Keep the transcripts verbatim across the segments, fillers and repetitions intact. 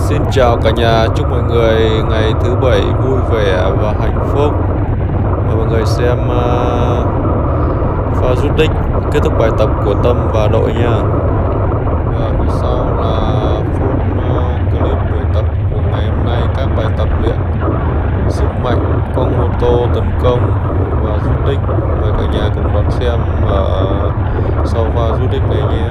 Xin chào cả nhà, chúc mọi người ngày thứ bảy vui vẻ và hạnh phúc. Và mọi người xem uh, pha rút đích kết thúc bài tập của Tâm và đội nha. Và phía sau là full uh, clip buổi tập của ngày hôm nay, các bài tập luyện sức mạnh, con mô tô tấn công và rút đích. Mời cả nhà cùng đón xem uh, sau pha rút đích này nhé.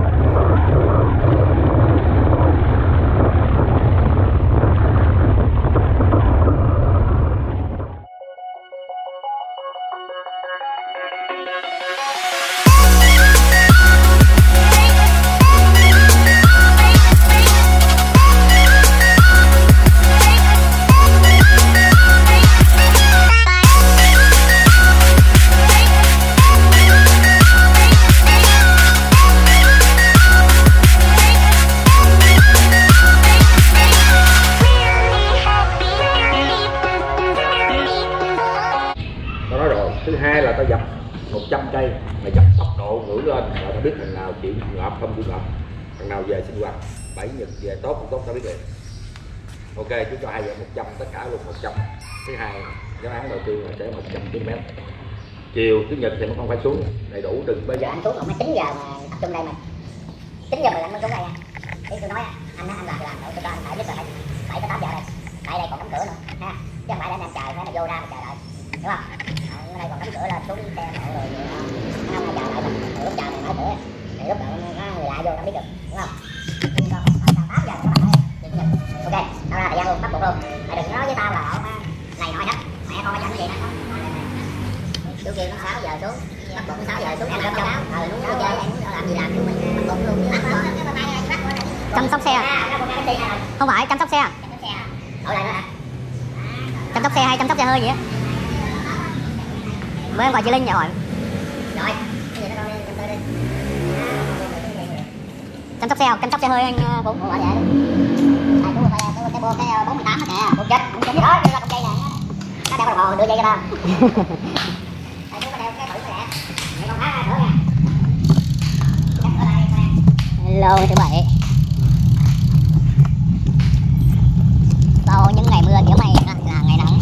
Thứ hai là tao dập một trăm cây, mày dập tốc độ ngưỡng lên rồi tao biết thằng nào chịu ngợp không chịu ngợp, thằng nào về sinh hoạt bảy nhật về tốt cũng tốt tao biết liền. Ok, chú cho hai giờ một trăm, tất cả luôn một trăm. Thứ hai giáo án đầu tiên là sẽ một trăm ki lô mét. Chiều thứ nhật thì nó không phải xuống đầy đủ, đừng bê. Giờ anh xuống còn mấy chín giờ mà tập trung đây mà chín giờ mười lăm mới xuống đây nha. Thế tôi nói anh anh làm thì làm, tôi cho anh phải nhất là bảy tới tám giờ đây, tại đây còn cắm cửa nữa ha, chứ không phải để anh chờ phải là vô ra mà chờ đợi, đúng không? Ở đây còn cắm cửa lên xuống xe hộ rồi không ai chờ đợi mình, lúc chờ này mở cửa thì lúc nào có người lạ vô không biết được, đúng không? tám giờ các bạn ơi, ok, tao ra thời gian luôn, bắt buộc luôn, mày đừng nói với tao là ở này nọ hết, mẹ con phải dành cái gì đó. Chú kêu nó sáu giờ xuống, bắt buộc sáu giờ xuống, em làm trong, rồi muốn chơi em muốn làm gì làm luôn mình, bắt buộc luôn. Chăm sóc xe à? Không phải chăm sóc xe à? Chăm sóc xe hay chăm sóc xe hơi gì á? Mới em gọi chị Linh rồi. Rồi, chăm sóc xe không? Chăm sóc xe hơi anh Phú. Ủa vậy? Này Phú phải cái bô cái bốn mươi tám đó kìa. Phú chết, không chết đó, đưa ra con dây nè. Nó đeo đồng hồ đưa dây cho tao. Tại Phú có đeo cái thử này nè. Để con phá ra thử nè. Hello thứ bảy. Sau những ngày mưa kiểu này là ngày nắng.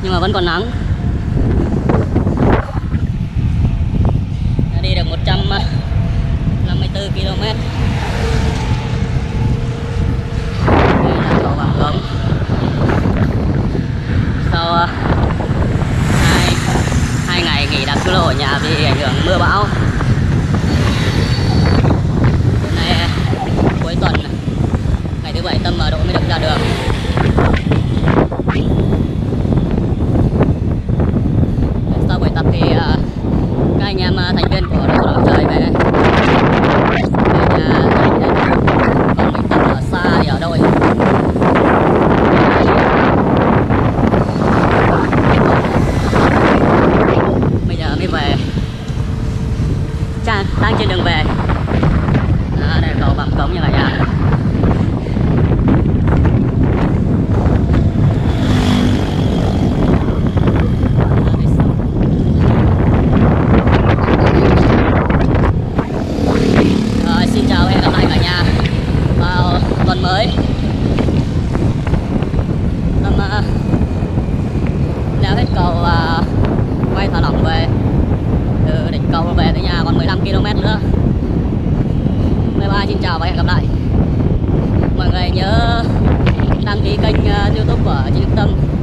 nhưng mà vẫn còn nắng. Đã đi được một trăm năm mươi tư ki lô mét. Đây là cầu Vàm Cống. Sau uh, hai, hai ngày nghỉ đặt cư lô ở nhà vì ảnh hưởng mưa bão, hôm nay cuối tuần ngày thứ bảy Tâm và Độ mới được ra đường. Sau buổi tập thì uh, các anh em uh, thành viên của đội đỏ trời về về nhà, còn mình Tâm ở xa thì ở đâu ấy? Bây giờ mới về, Chà, đang trên đường về. Đó, đây là cầu Vàm Cống như cả nhà. Rồi, xin chào và hẹn gặp lại cả nhà vào tuần mới. Tâm uh, leo hết cầu và uh, quay thả lỏng về. Từ đỉnh cầu về tới nhà còn mười lăm ki lô mét nữa. Bye bye, xin chào và hẹn gặp lại. Mọi người nhớ đăng ký kênh uh, YouTube của Chị Đức Tâm